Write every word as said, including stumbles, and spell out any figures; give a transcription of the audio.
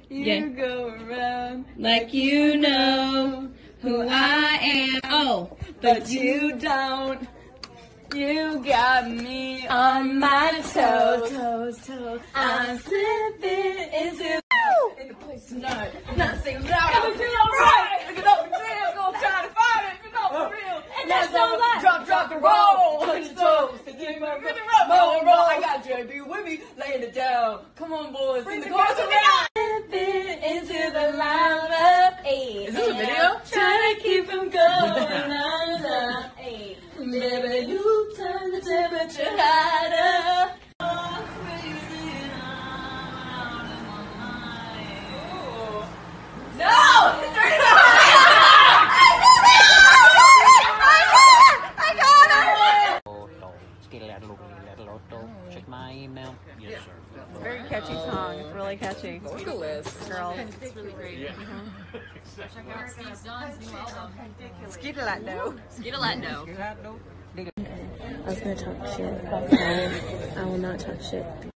You yeah. go around like you know who I am. Oh, but you don't. You got me on my toes, toes, toes. I'm slipping into in the place tonight. Not sing loud. I'm feel right. Look at over there, gonna try to find it. You know, for real. And that's so loud. Drop, drop, and roll. Touch your toes. Give me my rhythm, roll and roll. I got J B with me, laying it down. Come on, boys. Bring the chorus around. Slipping into the lava. Is this a video? Trying to keep him going on up. Baby, you turn the temperature higher. Oh, crazy. No! Turn it on! I got it! Check my email. Yes, sir. It's a very catchy song. It's really catchy. Vocalist. Girls. It's really great. Yeah. Mm-hmm. Check out Steve Dunn's new album. Skidalatno. Skidalatno. I was gonna talk shit. I will not talk shit.